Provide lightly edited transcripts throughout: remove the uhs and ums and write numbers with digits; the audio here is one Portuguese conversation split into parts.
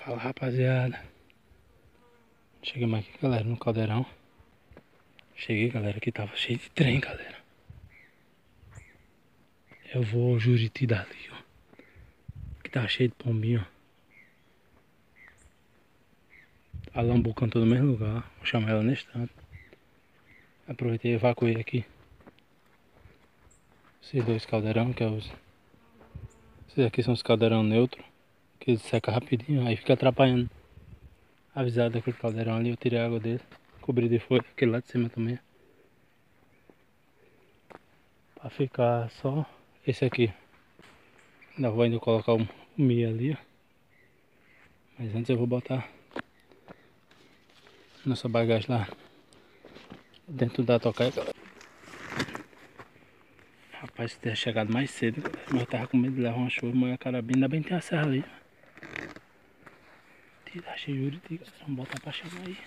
Fala, rapaziada. Chegamos aqui, galera, no caldeirão. Cheguei, galera, aqui tava cheio de trem, galera. Eu vou ao Juriti dali, ó. Aqui tá cheio de pombinho, ó. A Lambu cantou no mesmo lugar. Vou chamar ela nesse tanto. Aproveitei e evacuei aqui esses dois caldeirão, que é os... Esses aqui são os caldeirão neutro, que eles secam rapidinho, aí fica atrapalhando. Avisado daquele caldeirão ali, eu tirei a água dele. Cobri de folha, aquele lá de cima também. Pra ficar só esse aqui. Ainda vou colocar o milho ali, ó. Mas antes eu vou botar nossa bagagem lá dentro da tocaia, galera. Rapaz, se tivesse chegado mais cedo, galera, mas eu tava com medo de levar uma chuva e molhar a carabina. Ainda bem que tem a serra ali. Tirar cheio de galera. Vamos botar pra chamar aí.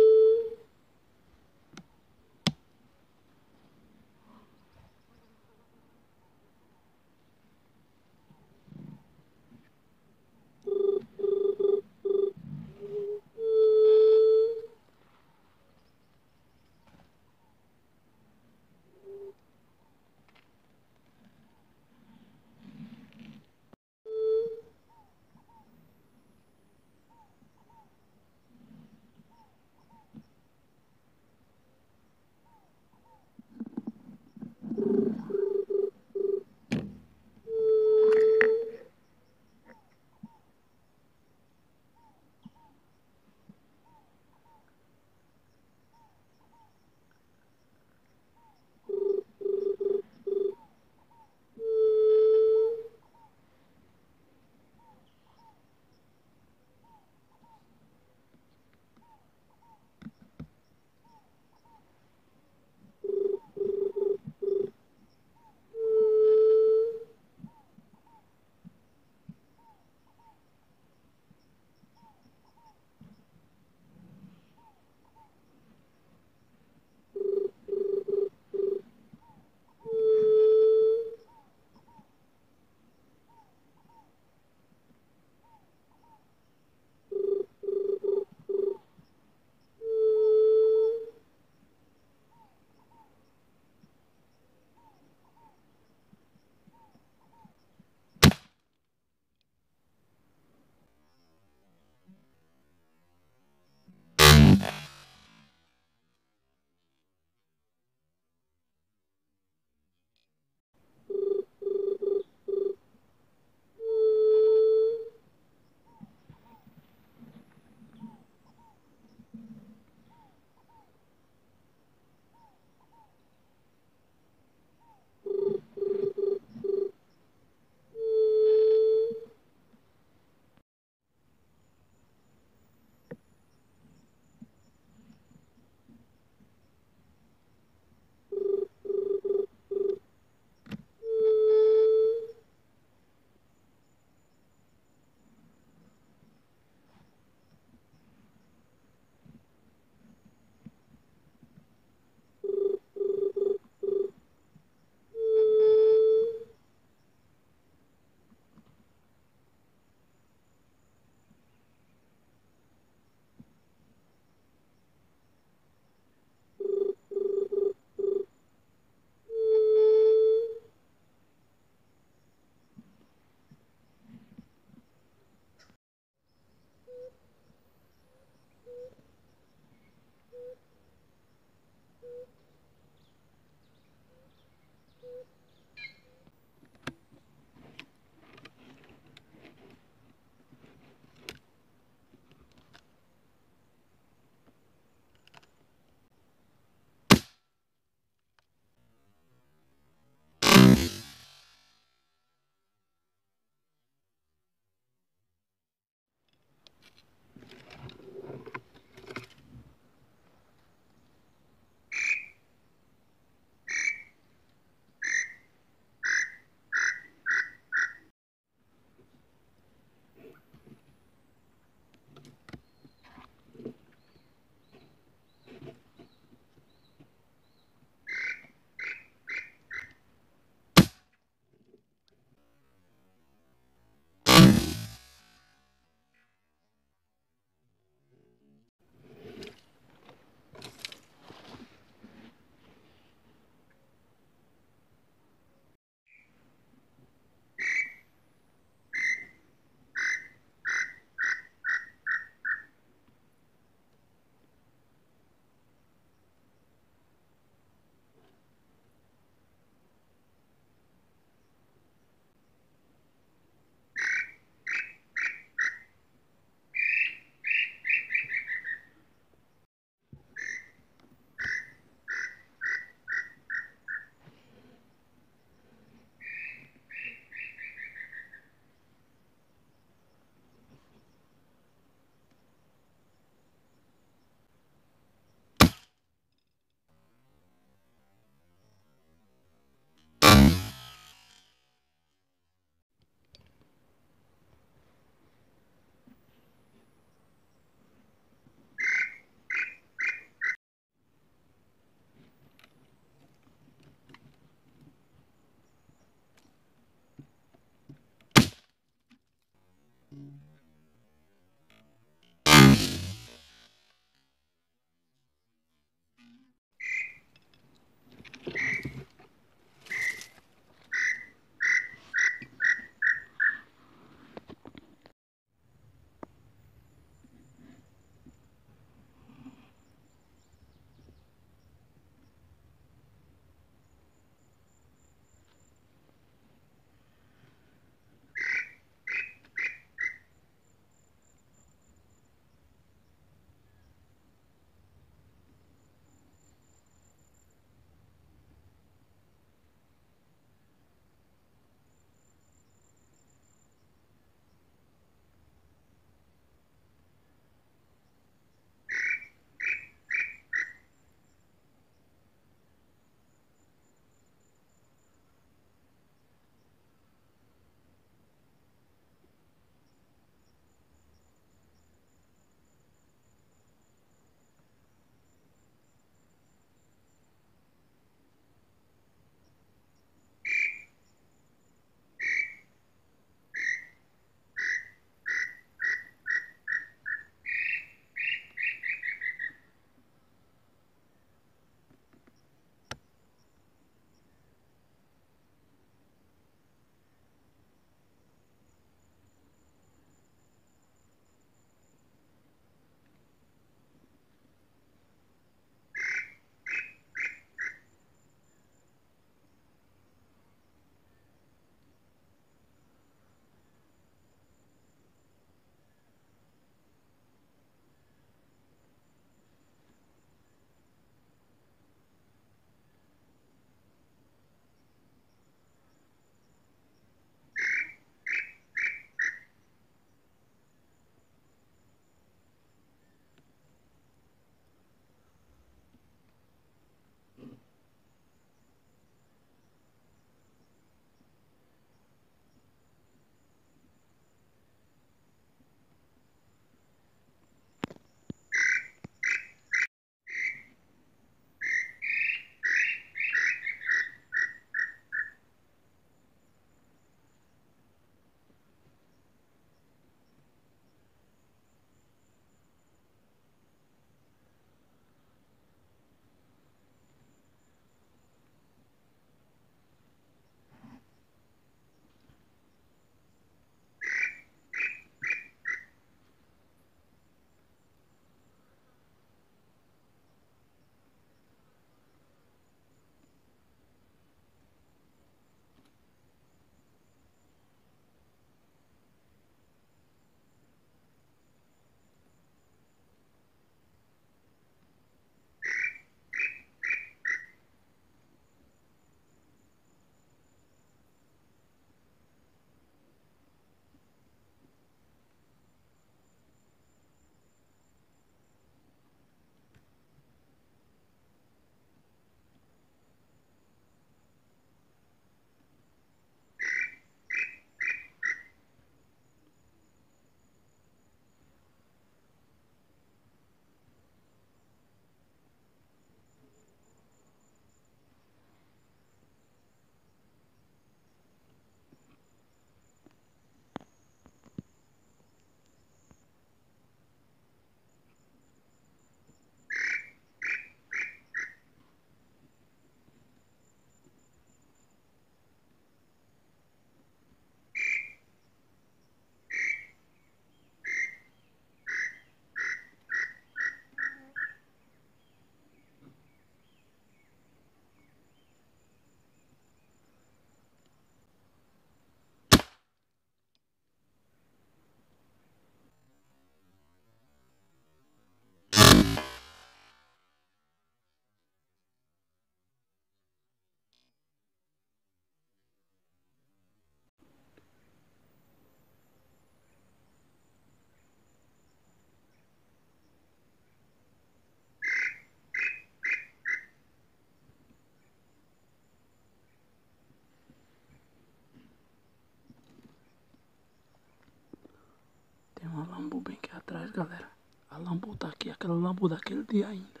Tem uma lambu bem aqui atrás, galera. A lambu tá aqui, aquela lambu daquele dia ainda.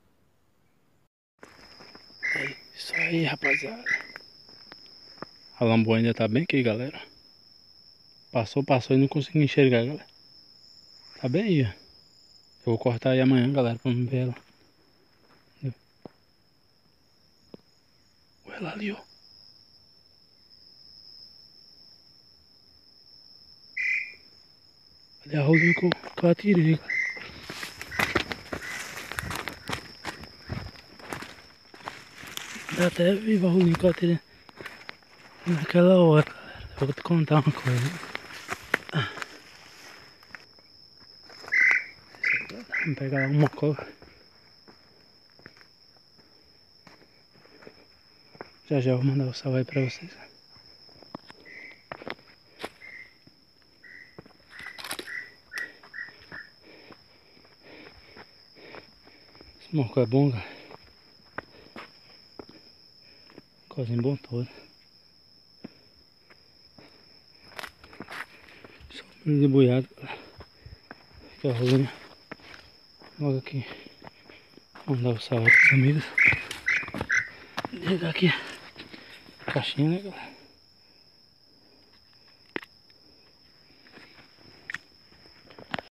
É isso aí, rapaziada. A lambu ainda tá bem aqui, galera. Passou e não consegui enxergar, galera. Tá bem aí, ó. Eu vou cortar aí amanhã, galera, pra me ver ela. Olha ela ali, ó. Ali a rolinha que eu atirei, galera. Ainda até viva a rolinha que eu atirei naquela hora, galera. Eu vou te contar uma coisa. Vamos pegar uma coca. Já já eu vou mandar o salve aí pra vocês. Esse morco é bom, cara. Cozinho bom todo. Só um de boiado, galera. Fica a rolinha. Logo aqui. Vamos dar o salve pros amigos. Ligar aqui a caixinha, né, galera?